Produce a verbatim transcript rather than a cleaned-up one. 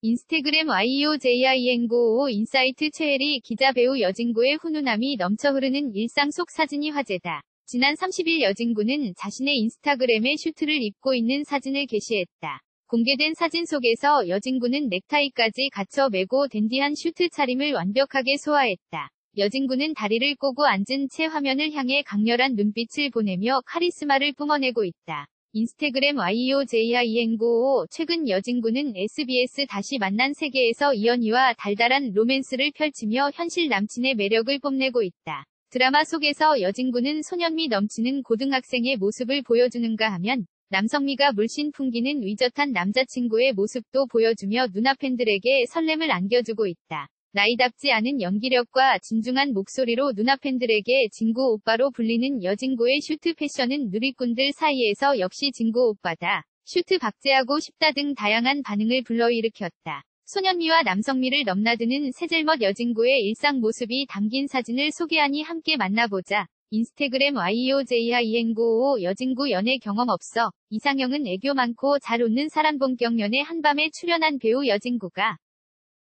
인스타그램 와이오제이아이엔구오오 인사이트 최혜리 기자 배우 여진구의 훈훈함이 넘쳐 흐르는 일상 속 사진이 화제다. 지난 삼십 일 여진구는 자신의 인스타그램에 슈트를 입고 있는 사진을 게시했다. 공개된 사진 속에서 여진구는 넥타이까지 갖춰 매고 댄디한 슈트 차림을 완벽하게 소화했다. 여진구는 다리를 꼬고 앉은 채 화면을 향해 강렬한 눈빛을 보내며 카리스마를 뿜어내고 있다. 인스타그램 와이오제이아이엔구오오 최근 여진구는 에스비에스 다시 만난 세계에서 이연희와 달달한 로맨스를 펼치며 현실 남친의 매력을 뽐내고 있다. 드라마 속에서 여진구는 소년미 넘치는 고등학생의 모습을 보여주는가 하면 남성미가 물씬 풍기는 위젓한 남자친구의 모습도 보여주며 누나 팬들에게 설렘을 안겨주고 있다. 나이답지 않은 연기력과 진중한 목소리로 누나 팬들에게 진구 오빠로 불리는 여진구의 슈트 패션은 누리꾼들 사이에서 역시 진구 오빠다, 슈트 박제하고 싶다 등 다양한 반응을 불러일으켰다. 소년미와 남성미를 넘나드는 새잘멋 여진구의 일상 모습이 담긴 사진을 소개하니 함께 만나보자. 인스타그램 와이오제이아이엔구오오 여진구 연애 경험 없어. 이상형은 애교 많고 잘 웃는 사람. 본격 연애 한밤에 출연한 배우 여진구가